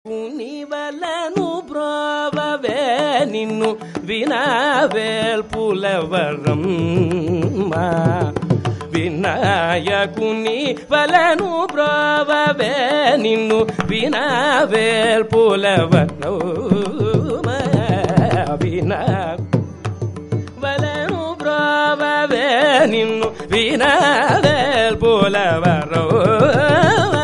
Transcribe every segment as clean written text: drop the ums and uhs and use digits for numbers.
కునివలను బ్రోవవే నిన్ను వినవేల్పులవరమ్మా వినాయకుని వలను బ్రోవవే నిన్ను వినవేల్పులవరమ్మా వినా వలను బ్రోవవే నిన్ను వినవేల్పులవరమ్మా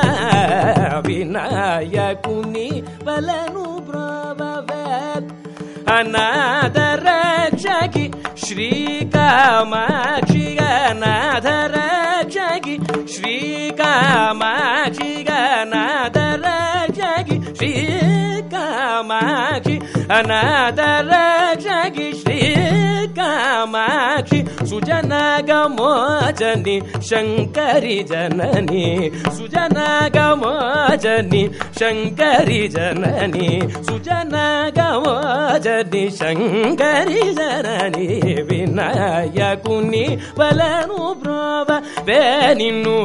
వినాయకుని వలను బ్రోవవే అనాథ రక్షకి శ్రీకామాక్షి అనాథ రక్షకి శ్రీకామాక్షి అనాథ రక్షకి శ్రీకామాక్షి అనాథ రక్షకి శ్రీకామాక్షి సుజనగమోచని శంకరి జనని సుజనగమోచని శంకరి జనని సుజనగమోచని శంకరి జనని వినాయకుని వలను బ్రోవవే నిన్ను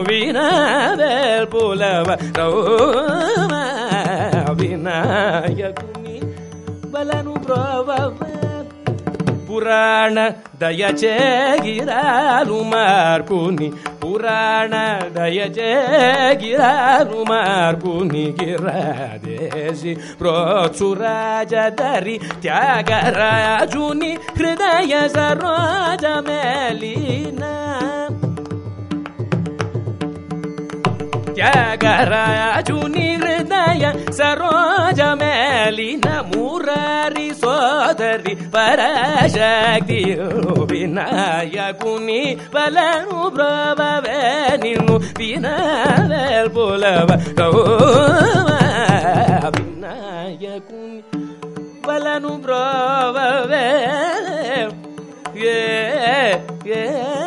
వినవేల్పులవరమ్మా వినాయకుని వలను బ్రోవవే పురాణ దయచేగిరాలు మార్పుని పురాణ దయచేగిరాలు మార్పుని గిరాదేశి ప్రోచురాజదరి త్యాగరాజుని హృదయ సరోజ మేలినా త్యాగరాజుని హృదయ సరోజ మేలిన మురారి సోదరి పరశక్తి వినాయకుని వలను బ్రోవవే నిన్ను వినవేల్పులవరమ్మా వినాయకుని వలను బ్రోవవే